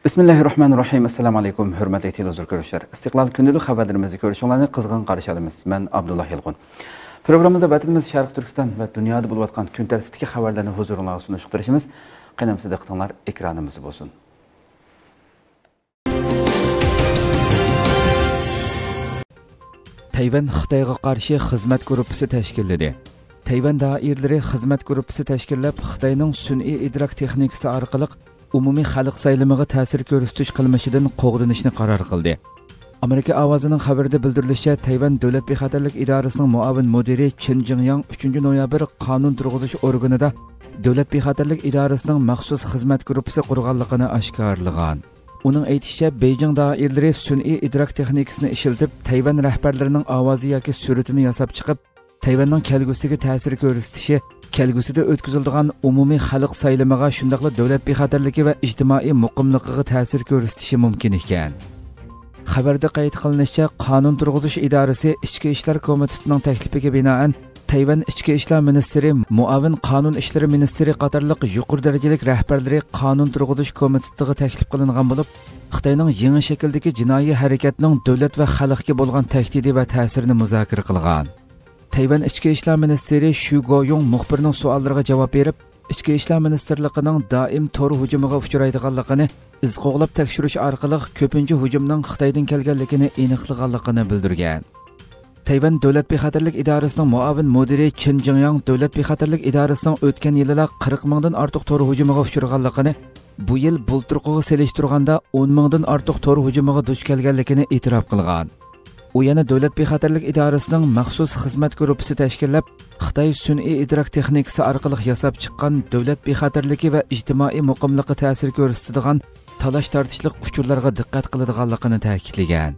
Bismillahirrahmanirrahim. Assalamu alaykum. Hürmetli televizyon görüşler. İstiklal Gündülük haberlerimizi görüşünlerini kızgın karşı alımız. Ben Abdullah Yılğun. Programımızda vatanımız Şarkı Türkistan ve dünyada buluvatkan gün tertipteki haberlerini huzuruna sunuşturuşumuz. Qanamsızda qıtanlar ekranımız olsun. Tayvan Xitoyga qarshi xizmat gruppasi tashkilladi. Tayvan doiralari xizmat gruppasi tashkillab, Xitoyning sun'iy idrok texnikasi orqali umumiy xalq saylamiga ta'sir ko'rsatish qilmishidan qo'g'dinishni qaror qildi. Amerika ovozining xabarida bildirilishicha, Tayvan davlat bexatarlik idorasining muavin mudiri Chen Jingyang 3-noyabr qonun turg'izish organida davlat bexatarlik idorasining maxsus xizmat gruppasi qurganligini oshkorlagan. Uning aytishicha, Beijing doiralari sun'iy idrok texnikasini ishlatib, Tayvan rahbarlarining ovozi yoki suratini yasab chiqib, Tayvanning kelgusiga ta'sir ko'rsatishi, kelgusida o'tkaziladigan umumiy xalq saylamiga shundaqla davlat bexatarligi va ijtimoiy muqimligiga ta'sir ko'rsatishi mumkin ekan. Xabarda qayd qilinishicha, qonun turg'izish idorasi Ichki ishlar komitetining taklifiga binoan Tayvan Ichki ishlar ministri, muavin qonun ishlari ministri qatorliq yuqori darajalik rahbarlari qonun turg'izish komitetiga taklif qilingan bo'lib, Xitoyning yangi shakldagi jinoiy harakatining davlat va xalqga bo'lgan tahdidi va ta'sirini muzokara qilgan. Tayvan Ichki ishlar ministri Shu Goyong muxbirning savollariga javob berib, Ichki ishlar ministrligining doim tor hujumiga uchraydiganligini, iz qo'g'lab tekshirish orqali ko'pincha hujumning Xitoydan kelganligini aniqlaganligini bildirgan. Tayvan davlat bexatarlik idorasining muavin mudiri Chen Jingyang davlat bexatarlik idorasining o'tgan yillar 40 mingdan ortiq tor hujumiga uchraganligini, bu yil bulturqiga selishtirganda 10 mingdan ortiq tor hujumiga duch kelganligini e'tirof qilgan. U yana davlat bexatarlik idorasining maxsus xizmat gruppasi tashkillab, Xitoy sun'iy idrok texnikasi orqali yasab chiqqan davlat bexatarligi va ijtimoiy muqimlikka ta'sir ko'rsatadigan talash tortishliq uchurlarga diqqat qiladiganligini ta'kidlagan.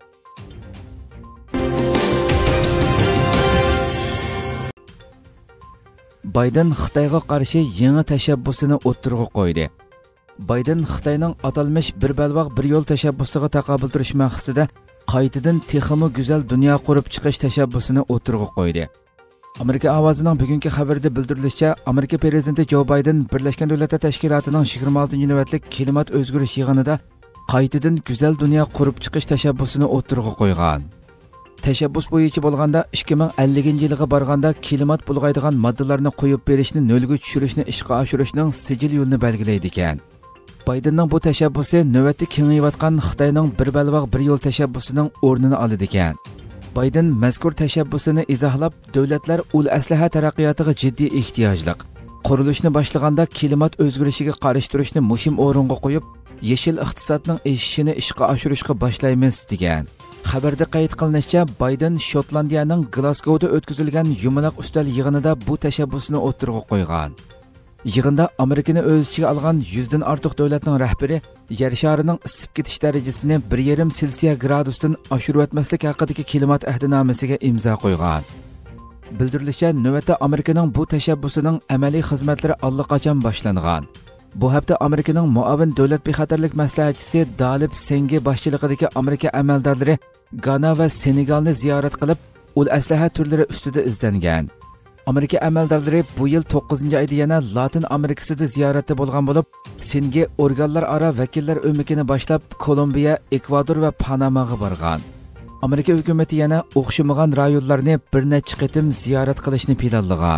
Bayden Xitoyga qarshi yangi tashabbusini o'ttirg'a qo'ydi. Bayden Xitoyning atalmish bir balvoq bir yo'l tashabbusiga taqobil turish maqsadida qaytadan texmi go'zal dunyo qurib chiqish tashabbusini o'ttirg'a qo'ydi. Amerika ovozining bugungi xabarida bildirilishicha, Amerika prezidenti Jo Bayden Birlashgan Davlatlar Tashkilotining 26-navbatlik klimat o'zgarish yig'inida qaytadan go'zal dunyo qurib chiqish tashabbusini o'ttirg'a qo'ygan. Tashabbus bo'yicha bo'lganda 2050-yilga borganda klimat bulg'aydigan moddalarni qo'yib berishni nolga tushirishni ishga oshirishning sijil yo'lini belgilaydi ekan. Baydenning bu tashabbusi navbatda kengayayotgan Xitoyning bir balvoq bir yo'l tashabbusining o'rnini oladi ekan. Bayden mazkur tashabbusini izohlab, davlatlar ul aslaha taraqqiyotiga jiddiy ehtiyojliq, qurilishni boshlaganda klimat o'zgarishiga qarshi turishni muhim o'ringa qo'yib, yeshil iqtisodning eshishini ishga oshirishga boshlaymiz degan. Xabarda qayd qilinishicha, Bayden Shotlandiyaning Glasgowda o'tkazilgan yumaloq ustal yig'inida bu tashabbusni o'ttirg'a qo'ygan. Yig'inda Amerikani o'z ichiga olgan 100 dan ortiq davlatning rahbari yer sharining isib ketish darajasini 1,5 Selsiya gradusdan oshirib o'tmaslik haqidagi klimat ahdnomasiga imzo qo'ygan. Bildirilishicha, navbatda Amerikaning bu tashabbusining amaliy xizmatlari allaqachon boshlangan. Bu hafta Amerikaning muavin davlat bexatarlik maslahatchisi Dalib Sengi boshchiligidagi Amerika amaldorlari Gana va Senegalni ziyorat qilib, ul aslaha turlari ustida izlangan. Amerika amaldorlari bu yil 9-oyda yana Latin Amerikasida ziyoratda bo'lgan bo'lib, Sengi organlar aro vakillar o'mikini boshlab Kolumbiya, Ekvador va Panamaga borgan. Amerika hukumatı yana o'xshamagan rayonlarni bir necha qitim ziyorat qilishni planlagan.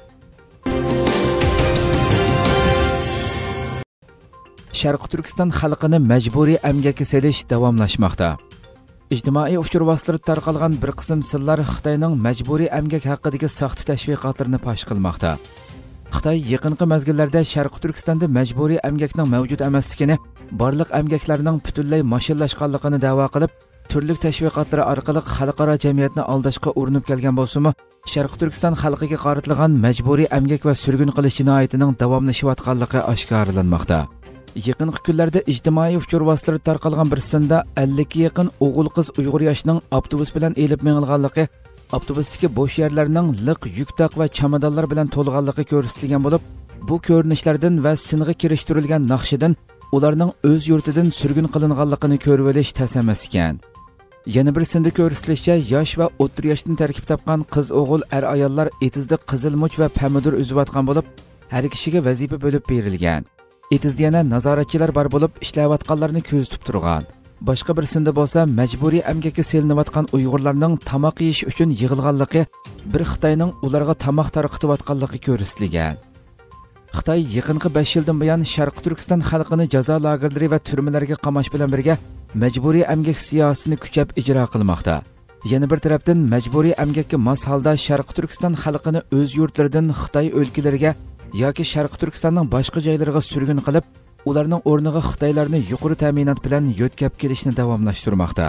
Sharqi Turkiston xalqini majburiy emgakka selish davomlashmoqda. İctimai uchur vositalarida tarqalgan bir qism sirlar Xitoyning majburiy emgak haqidagi saxta tashviqotlarni fosh qilmoqda. Xitoy yaqinqi mezgillarda Sharqi Turkistonda majburiy emgakning mavjud emasligini, barliq emgaklarning butunlay mashallashganligini da'vo qilib, turli tashviqotlar orqali xalqaro jamiyatni aldashga urinib kelgan bo'lsa-mu, Sharqi Turkiston xalqiga qaratilgan majburiy emgak va surgun qilish jinoyatining davomlashayotganligi oshkorlanmoqda. Yaqinqi kunlarda ijtimoiy uchur vositalarida tarqalgan bir sinda 50 ga yaqin o'g'il-qiz Uyg'ur yoshining avtobus bilan elib mengilganligi, avtobusdagi bo'sh yerlarning liq yuktoq va chamadonlar bilan to'lganligi ko'rsatilgan bo'lib, bu ko'rinishlardan va singa kirishtirilgan naqshidan ularning o'z yurtidan surgun qilinganligini ko'rib olish tas emas ekan. Yana bir sinda ko'rsatilishicha, yosh va o'rta yoshdan tarkib topgan qiz-o'g'il er-ayollar etizda qizilmuch va pomidor uzayotgan bo'lib, har kishiga vazifa bo'lib berilgan. Etizda yana nazoratchilar bor bo'lib, ishlayotganlarni ko'z tutib turgan. Boshqa birisida bo'lsa, majburiy emgakka selinayotgan Uyg'urlarning tamoq yeyish uchun yig'ilganligi bir Xitoyning ularga tamoq tarqatayotganligi ko'rsatilgan. Xitoy yaqinqi 5 yildan buyon Sharq Turkiston xalqini jazo lagerlari va turmalarga qamash bilan birga majburiy emgak siyosatini kuchab ijro qilmoqda. Yana bir tarafdan majburiy emgakka mos holda Sharq Turkiston xalqini o'z yurtlaridan Xitoy o'lkalariga yoki Sharq Turkistonning boshqa joylariga surgun qilib, ularning o'rniga Xitoylarni yuqori ta'minot bilan yo'tkab kelishni davomlashtirmoqda.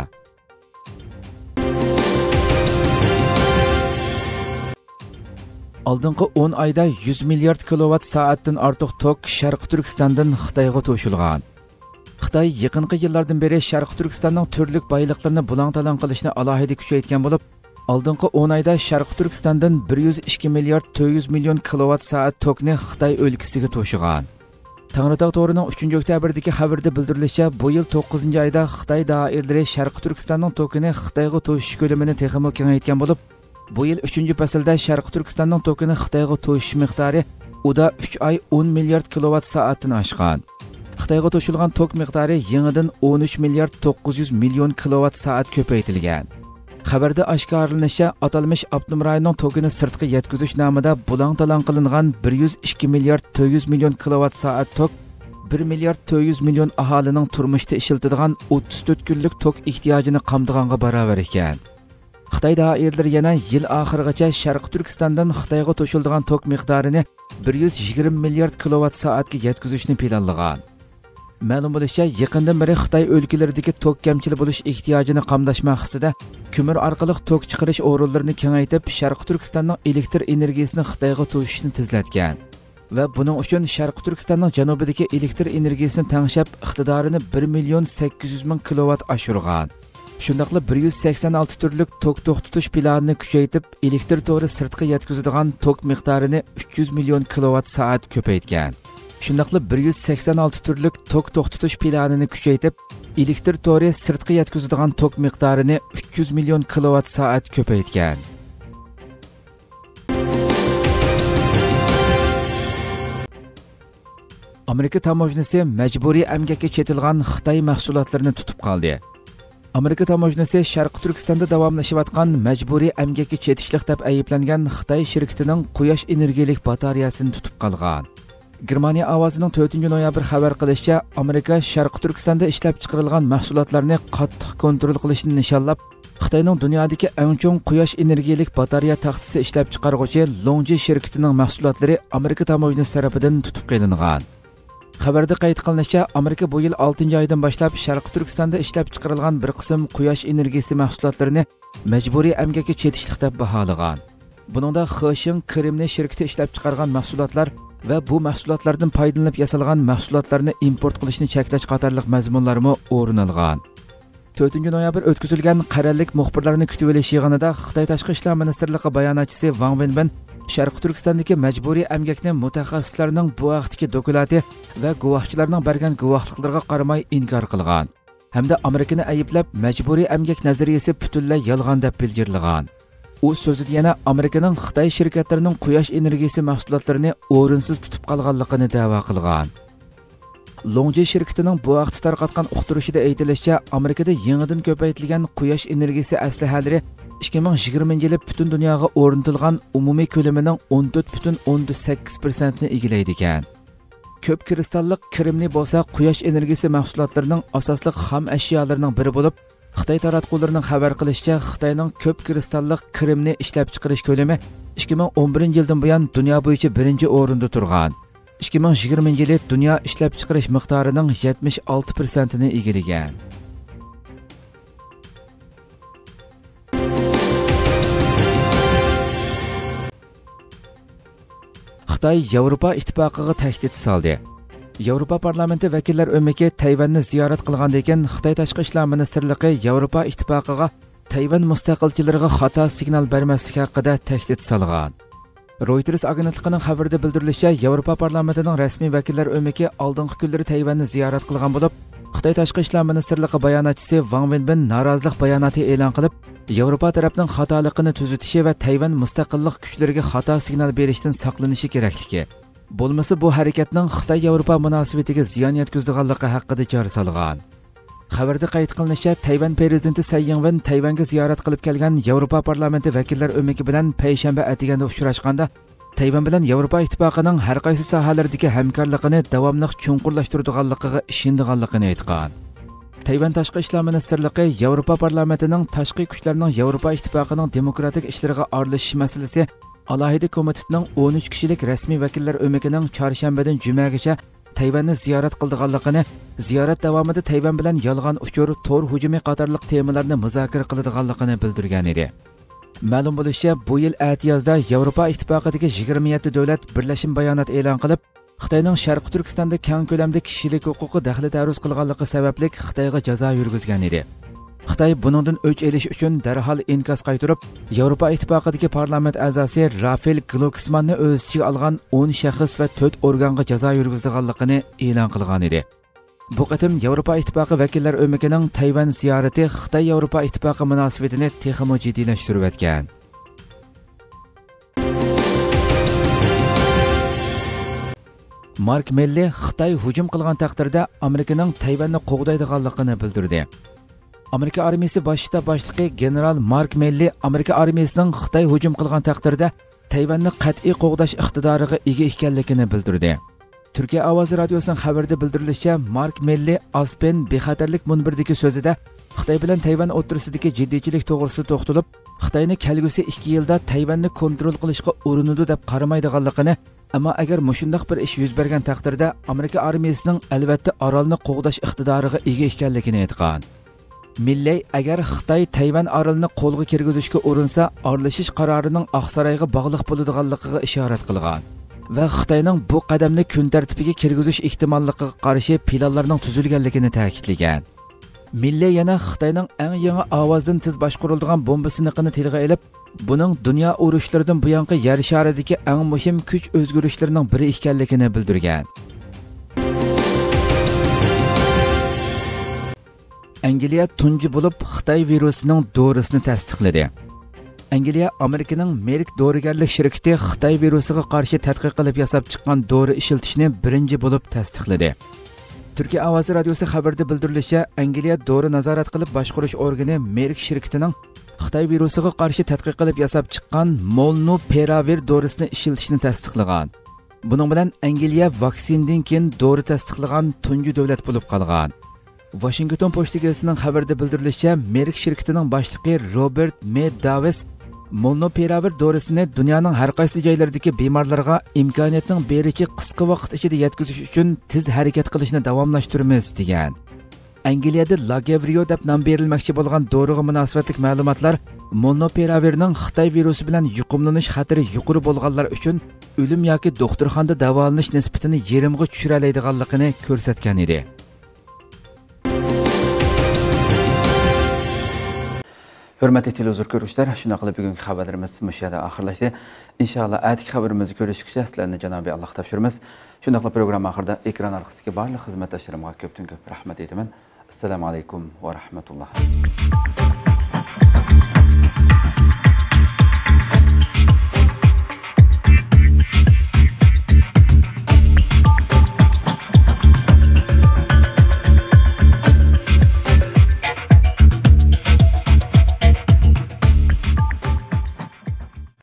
Oldingi 10 oyda 100 milliard kilovat soatdan ortiq tok Sharq Turkistondan Xitoyga to'shilgan. Xitoy yaqinqi yillardan beri Sharq Turkistonning turli boyliqlarini bulang-talang qilishni alohida kuchaytirgan bo'lib, oldingi 10 oyda Sharq Turkistondan 102 milliard 400 million kilovat soat tokni Xitoy o'lkasiga to'shigan. Tangritog to'rining 3-oktyabrdagi xabarda bildirilishicha, bu yil 9-oyda Xitoy doiralari Sharq Turkistonning tokini Xitoyga to'shish ko'lamini texmo kengaytgan bo'lib, bu yil 3-faslda Sharq Turkistonning tokini Xitoyga to'shish miqdori uda 3 oy 10 milliard kilovat soatdan oshgan. Xitoyga to'shilgan tok miqdori yangidan 13 milliard 900 million kilovat soat ko'paytirilgan. Xabarda oshkorlanishicha, atalmish avtonom rayonning tokini sirtqa yetkazish nomida bulang-talang qilingan 102 milliard 400 million kilovat soat tok 1 milliard 400 million aholining turmushda ishiladigan 34 kunlik tok ehtiyojini qamdiganga barobar ekan. Xitoy doiralari yana yil oxirigacha Sharq Turkistondan Xitoyga to'shiladigan tok miqdorini 120 milliard kilovat soatga yetkazishni planlagan. Ma'lum bo'lishicha, yaqindan beri Xitoy o'lkalaridagi tok kamchilik bo'lish ehtiyojini qamdash maqsadida ko'mir orqali tok chiqarish o'rinlarini kengaytirib, Sharq Turkistonning elektr energiyasini Xitoyga to'shishni tezlatgan. Va buning uchun Sharq Turkistonning janubidagi elektr energiyasini tangshab, iqtidorini 1 million 800 ming kilovat oshirgan. Shundaqla 186 turlik tok to'xtatish planini kuchaytirib, elektr to'ri sirtqa yetkazadigan tok miqdorini 300 million kilovat soat ko'paytgan. Shundaqla 186 turlik tok to'xtatish planini kuchaytirib, elektr to'ri sirtqa yetkazadigan tok miqdorini 300 million kilovat soat ko'paytgan. Amerika tamojnisi majburiy emgakka chetilgan Xitoy mahsulotlarini tutib qoldi. Amerika tamojnisi Sharq Turkistonda davomlashayotgan majburiy emgakka chetishlik deb ayblangan Xitoy shirkatining quyosh energiyalik batareyasini tutib qolgan. Germaniya ovozining 4-noyabr xabar qilishicha, Amerika Sharq Turkistonda ishlab chiqarilgan mahsulotlarni qattiq kontrol qilishni nishonlab, Xitoyning dunyodagi eng chong quyosh energiyalik batareya taxtasi ishlab chiqaruvchi Longji shirkatining mahsulotlari Amerika tamojnisi tomonidan tutib qilingan. Xabarda qayd qilinishicha, Amerika bu yil 6-oydan boshlab Sharq Turkistonda ishlab chiqarilgan bir qism quyosh energiyasi mahsulotlarini majburiy emgakka chetishlik deb baholagan. Buningda Xishin Krimni shirkati ishlab chiqargan mahsulotlar va bu mahsulotlardan foydalanib yasalgan mahsulotlarni import qilishni cheklash qatorliq mazmunlarmi o'rin olgan. 4-noyabr o'tkazilgan qarorlik muxbirlarni kutib olish yig'inida Xitoy Tashqi ishlar ministrligi bayonotchisi Wang Wenbin Sharq Turkistondagi majburiy emgakni mutaxassislarning bu vaqtdagi doklati va guvohchilarning bergan guvohliklariga qaramay inkor qilgan hamda Amerikani ayblab majburiy emgak nazariyasi butunlay yolg'on deb bildirilgan. U so'zida yana Amerikaning Xitoy shirkatlarining quyosh energiyasi mahsulotlarini o'rinsiz tutib qolganligini da'vo qilgan. Longji shirkatining bu vaqtda tarqatgan uqtirishida aytilishicha, Amerikada yangidan ko'paytirilgan quyosh energiyasi aslahalari 2020-yili butun dunyoga o'rnatilgan umumiy ko'lamining 14,8% ni egallaydi ekan. Ko'p kristallik Krimni bo'lsa quyosh energiyasi mahsulotlarining asosli xom ashyolarining biri bo'lib, Xitoy taratqullarining xabar qilishicha, Xitoyning ko'p kristallik Krimni ishlab chiqarish ko'lami 2011-yildan buyon dunyo bo'yicha birinchi o'rinda turgan. 2020-yili dunyo ishlab chiqarish miqdorining 76% ni egallagan. Xitoy Yevropa ittifoqiga tahdid soldi. Yevropa parlamenti vakillar o'maki Tayvanni ziyorat qilgandan keyin Xitoy tashqi ishlar ministrligi Yevropa ittifoqiga Tayvan mustaqilchilariga xato signal bermaslik haqida tahdid solgan. Reuters agentligining xabarida bildirilishicha, Yevropa parlamentining rasmiy vakillar o'maki oldingi kunlari Tayvanni ziyorat qilgan bo'lib, Xitoy tashqi ishlar ministrligi bayonotchisi Wang Wenbin norozilik bayonoti e'lon qilib, Yevropa tarafining xatoligini tuzatishi va Tayvan mustaqillik kuchlariga xato signal berishdan saqlanishi kerakligi Bo'lmasa bu harakatning Xitoy-Yevropa munosabatiga ziyon yetkazadiganligi haqida chora solgan. Xabarda qayd qilinishicha, Tayvan prezidenti Tsai Ing-wen Tayvanga ziyorat qilib kelgan Yevropa parlamenti vakillar o'maki bilan payshanba atiganda uchrashganda, Tayvan bilan Yevropa ittifoqining har qaysi sohalardagi hamkorligini davomli chuqurlashtiradiganligiga ishonganligini aytgan. Tayvan tashqi ishlar ministrligi Yevropa parlamentining tashqi kuchlarning Yevropa ittifoqining demokratik ishlariga aralashish masalasi alohida komitetining 13 kishilik rasmiy vakillar o'makining chorshanbadan jumagacha Tayvanni ziyorat qildiganligini, ziyorat davomida Tayvan bilan yolg'on uchur, tor hujumi qatorliq temalarni muzokara qiladiganligini bildirgan edi. Ma'lum bo'lishicha, bu yil atiyozda Yevropa ittifoqidagi 27 davlat birlashim bayonot e'lon qilib, Xitoyning Sharqi Turkistonda keng ko'lamda kishilik huquqi daxli taruz qilganligi sababli Xitoyga jazo yurgizgan edi. Xitoy buningdan o'ch olish uchun darhol inkos qaytarib, Yevropa ittifoqidagi parlament a'zosi Rafael Glucksmannni o'z ichiga olgan 10 shaxs va 4 organga jazo yurgizganligini e'lon qilgan edi. Bu qatim Yevropa ittifoqi vakillar o'makining Tayvan ziyorati Xitoy-Yevropa ittifoqi munosabatini texmo jiddiylashtirib o'tgan. Mark Milley Xitoy hujum qilgan taqdirda Amerikaning Tayvanni qo'g'daydiganligini bildirdi. Amerika armiyasi bosh shtab boshlig'i general Mark Milley Amerika armiyasining Xitoy hujum qilgan taqdirda Tayvanni qat'iy qo'g'dash iqtidoriga ega ekanligini bildirdi. Turkiya ovozi radiosining xabarida bildirilishicha, Mark Milley Aspen bexatarlik munbiridagi so'zida Xitoy bilan Tayvan o'rtasidagi jiddiychilik to'g'risida to'xtalib, Xitoyni kelgusi 2 yilda Tayvanni kontrol qilishga urinadi deb qaramaydiganligini, ammo agar mushundaq bir ish yuz bergan taqdirda Amerika armiyasining albatta orolni qo'g'dash iqtidoriga ega ekanligini aytgan. Milley agar Xitoy Tayvan orolini qo'lga kirgizishga urinsa, aralashish qarorining Oqsaroyga bog'liq bo'ladiganligiga ishorat qilgan va Xitoyning bu qadamni kun tartibiga kirgizish ehtimolligiga qarshi planlarning tuzilganligini ta'kidlagan. Milley yana Xitoyning eng yangi ovozdan tez boshqariladigan bomba siniqini tilga olib, buning dunyo urushlaridan buyongi yer sharidagi eng muhim kuch o'zgarishlarining biri ekanligini bildirgan. Angliya tunji bo'lib Xitoy virusining dorisini tasdiqladi. Angliya Amerikaning Merck dorigarlik shirkati Xitoy virusiga qarshi tadqiq qilib yasab chiqqan dori ishlatishni birinchi bo'lib tasdiqladi. Turkiya ovozi radiosi xabarida bildirilishicha, Angliya dori nazorat qilib boshqarish organi Merck shirkatining Xitoy virusiga qarshi tadqiq qilib yasab chiqqan Molnupiravir dorisini ishlatishni tasdiqlagan. Buning bilan Angliya vaksindan keyin dori tasdiqlagan tunji davlat bo'lib qolgan. Washington Post gazetasining xabarida bildirilishicha, Merck shirkatining boshlig'i Robert Davis Molnupiravir dorisini dunyoning har qaysi joylaridagi bemorlarga imkoniyatning berishi qisqa vaqt ichida yetkazish uchun tez harakat qilishni davomlashtiramiz degan. Angliyada Lagevrio deb nom berilmoqchi bo'lgan doriga munosabatli ma'lumotlar Molnupiravirning Xitoy virusi bilan yuqumlanish xatari yuqori bo'lganlar uchun o'lim yoki doktorxonada davolanish nisbatini yerimga tushira oladiganligini ko'rsatgan edi. Hürmetli televizor görüşler, şuna qilib bugungi xabarlarimiz mushada oxirlashdi. Inshaalloh atigi xabarimizni ko'rishgacha sizlarni Janobiy Alloh topshiramiz. Shunda qilib program oxirida ekran orqasidagi barcha xizmatdoshlarimga ko'pdan ko'p rahmat aytaman. Assalomu alaykum va rahmatulloh.